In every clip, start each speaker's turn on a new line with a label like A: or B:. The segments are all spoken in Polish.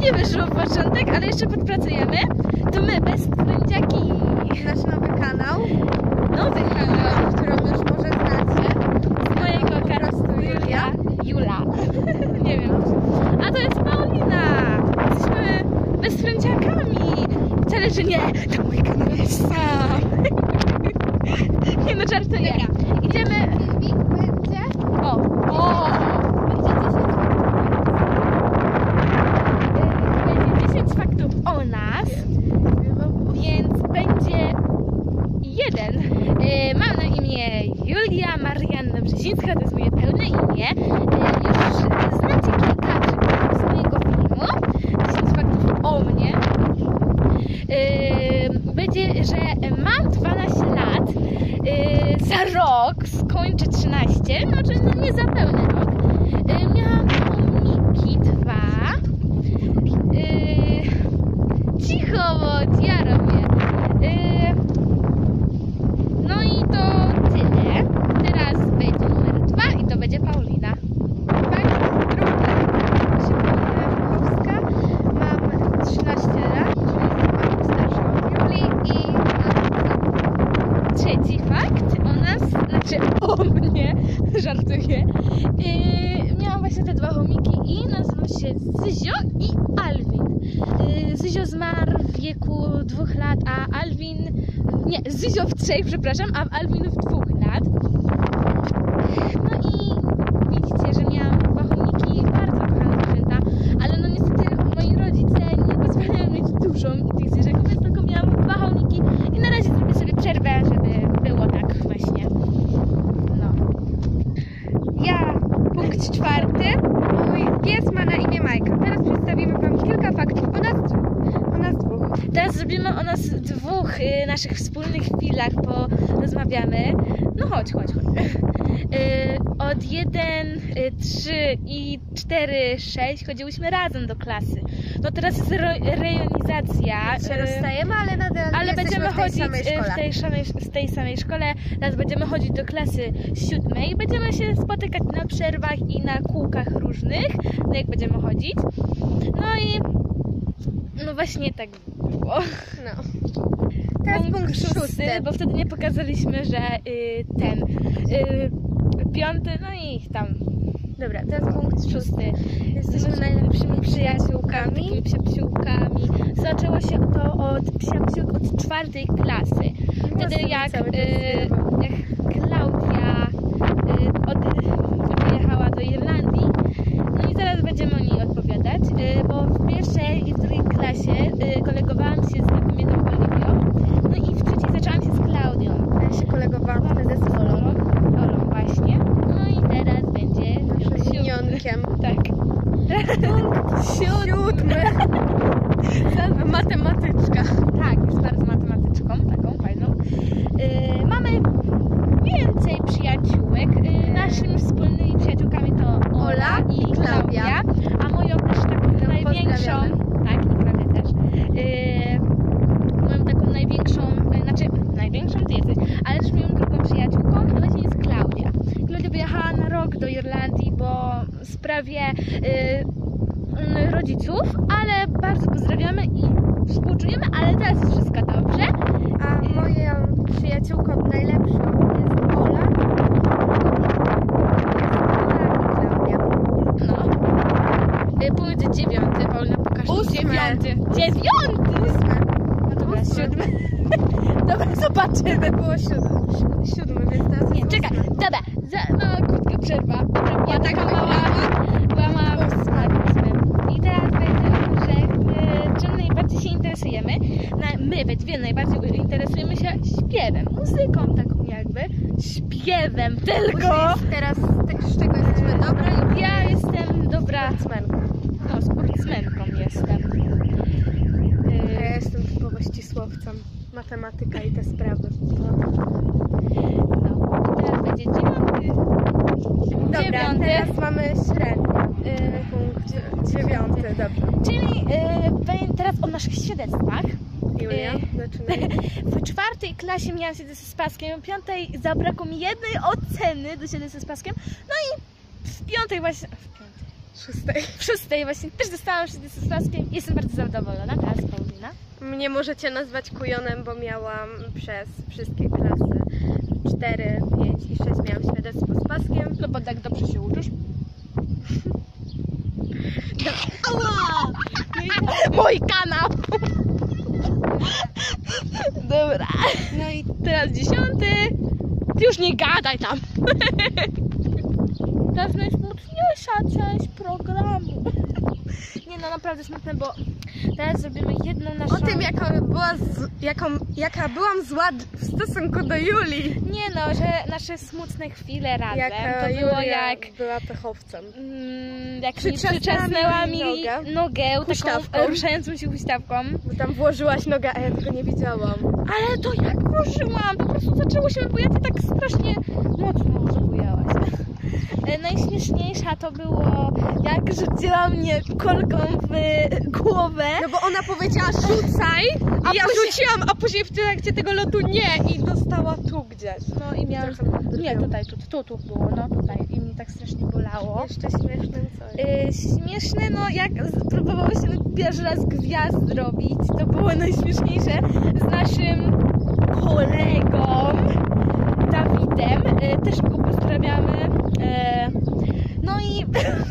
A: nie wyszło w początek, ale jeszcze podpracujemy. To my, Best Friendziaki.
B: Nasz nowy kanał.
A: Nowy kanał,
B: Którą już może znacie.
A: z mojego karostu Jula. Nie wiem. A to jest Paulina. Jesteśmy Best Friendziakami. Wcale, że nie. To mój kanał jest sam. Nie no, żartuję. Idziemy.
B: Będzie?
A: O. Będzie 10 faktów o nas, więc będzie jeden. Mam na imię Julia Marianna Brzezińska, to jest moje pełne imię. Już znacie kilka przykładów z mojego filmu. 10 faktów o mnie. Będzie, że mam 12 lat. Za rok skończę 13, znaczy no nie za pełny rok. Miałam chomiki 2. Cicho, bo ja robię. No i to tyle. Teraz będzie numer 2 i to będzie Paulina.
B: Fakt drugi. Paulina Buchowska. Mam 13 lat, czyli jestem starsza od Julii i mam
A: Trzeci fakt o nas, znaczy o mnie, żartuję. Miałam właśnie te 2 chomiki i nazywam się Zyzio i Alwin. Zyzio zmarł w wieku 2 lat, a Alwin... Nie, Zyzio w 3, przepraszam, a Alwin w 2 lat. No i widzicie, że miałam 2 chomiki, bardzo kochane zwierzęta, ale no niestety moi rodzice nie pozwalają mieć dużo tych zwierzaków, więc tylko miałam 2 chomiki i na razie zrobię sobie przerwę, żeby było tak właśnie. No.
B: Ja, punkt 4. Mój pies ma na imię Majka. Teraz przedstawimy wam kilka faktów o nas dwóch.
A: Teraz zrobimy o nas 2 naszych wspólnych chwilach, porozmawiamy. No chodź. Od 1, 3 i 4, 6 chodziłyśmy razem do klasy. No teraz jest rejonizacja.
B: Się rozstajemy, ale nadal
A: ale będziemy chodzić
B: w tej samej szkole.
A: w tej samej szkole. Teraz będziemy chodzić do klasy 7 i będziemy się spotykać na przerwach i na kółkach różnych, no jak będziemy chodzić. No i no właśnie tak było.
B: No. Teraz punkt 6.
A: Bo wtedy nie pokazaliśmy, że ten 5, no i tam.
B: Dobra, teraz punkt 6.
A: Jesteśmy najlepszymi przyjaciółkami, takimi psiapsiółkami. Zaczęło się to od psiapsiółk od 4 klasy. Wtedy jak Klaudia wyjechała do Irlandii. No i zaraz będziemy o niej odpowiadać, bo w 1. i 2. klasie kolegowałam się z taką Oliwią. No i w 3. zaczęłam się z Klaudią.
B: Ja się kolegowałam wtedy z Olą.
A: Olą właśnie. No i teraz będzie
B: Naszym minionkiem.
A: Tak. Punkt 7.
B: Matematyczka.
A: Tak, jest bardzo matematyczką, taką fajną. Mamy więcej przyjaciółek. Naszymi wspólnymi przyjaciółkami to Ola i Klaudia. A moją też taką największą... Tak, i Klaudia też. Moją taką największą... Znaczy, największą ty jesteś, ale też moją drugą przyjaciółką właśnie jest Klaudia. Klaudia wyjechała na rok do Irlandii, bo w sprawie rodziców, ale bardzo pozdrawiamy i współczujemy, ale teraz jest wszystko dobrze.
B: A moją przyjaciółką najlepszą jest Ola.
A: No. Punkt 9. Paulina, pokaż.
B: 8.
A: 9. No dobra, 7. Dobra, zobaczymy.
B: Było 7, więc teraz
A: Nie,
B: jest
A: czekaj.
B: 8.
A: Dobra, mała krótka przerwa. Ja taka była mała I teraz będzie o tym, że czym najbardziej się interesujemy. My we dwie najbardziej interesujemy się śpiewem, muzyką taką jakby. Śpiewem tylko.
B: Teraz z czego jesteśmy dobre?
A: Ja jestem dobra
B: Sportsmenką.
A: No, sportsmenką jestem.
B: Ja jestem typowo ścisłowcem. Matematyka i te sprawy.
A: No, teraz będzie 9.
B: Dobra, teraz mamy średnią. Punkt 9, dobrze.
A: Czyli teraz o naszych świadectwach.
B: Julia, zaczynaj.
A: W 4. klasie miałam świadectwo z paskiem, w 5. zabrakło mi jednej oceny do świadectwa z paskiem. No i w 5. właśnie... W 6 właśnie też dostałam 6 z paskiem. Jestem bardzo zadowolona. Teraz Paulina.
B: Mnie możecie nazwać kujonem, bo miałam przez wszystkie klasy 4, 5 i 6 miałam świadectwo z paskiem.
A: No bo tak dobrze się uczysz. Ała! Mój kanał! Dobra.
B: No i
A: Teraz 10. Ty już nie gadaj tam. Teraz najsmutniejsza część programu. Nie no, naprawdę smutne, bo teraz zrobimy jedną naszą...
B: o tym, jaka byłam zła w stosunku do Julii.
A: Nie no, że nasze smutne chwile razem.
B: Jaka
A: To było
B: Julia
A: jak...
B: była pechowcem.
A: Jak
B: Przytrzasnęła
A: mi
B: mi
A: nogę
B: huśtawką.
A: taką ruszającą się huśtawką.
B: Bo tam włożyłaś nogę, a ja tego nie widziałam.
A: Ale to jak włożyłam? Po prostu zaczęło się bujać i tak strasznie mocno zabujałaś. Najśmieszniejsza to było, jak rzuciła mnie kolką w głowę.
B: No bo ona powiedziała rzucaj, a ja rzuciłam, a później w trakcie tego lotu nie i dostała tu gdzieś.
A: No i miałam... Nie, tutaj, tu było, no tutaj. I mi tak strasznie bolało.
B: Jeszcze śmieszne coś.
A: Śmieszne, no jak próbowałyśmy pierwszy raz gwiazd robić, to było najśmieszniejsze z naszym kolegą Dawidem. Też go pozdrawiamy. No i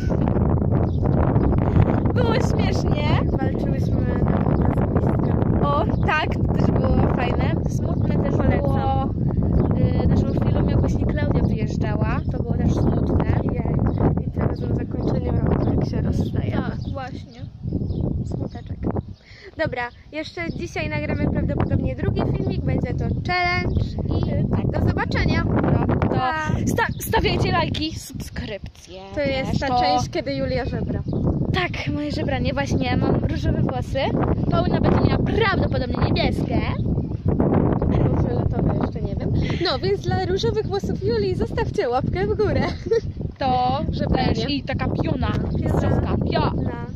A: było śmiesznie.
B: Walczyłyśmy na wodę.
A: O, tak, to też było fajne. Smutne też było. Naszą chwilą, jak właśnie Klaudia wyjeżdżała, to było też smutne.
B: I teraz na zakończenie roku, jak się rozstaje.
A: Tak, właśnie.
B: Smuteczek. Dobra, jeszcze dzisiaj nagramy prawdopodobnie drugi filmik, będzie to challenge i tak, do zobaczenia.
A: No, to
B: Pa.
A: stawiajcie lajki, subskrypcje.
B: To jest
A: też,
B: ta część, kiedy Julia żebra.
A: Tak, moje żebranie, właśnie mam różowe włosy. Paulina będzie miała prawdopodobnie niebieskie.
B: Fioletowe jeszcze nie wiem. No, więc dla różowych włosów Julii zostawcie łapkę w górę.
A: To
B: Żebranie.
A: też i taka piona.
B: Piona.
A: Pio.
B: Na...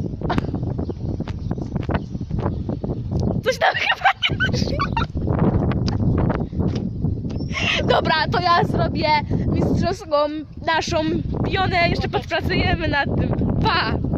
A: Coś tam chyba nie wyszło. Dobra, to ja zrobię mistrzowską naszą pionę. Jeszcze podpracujemy nad tym. Pa!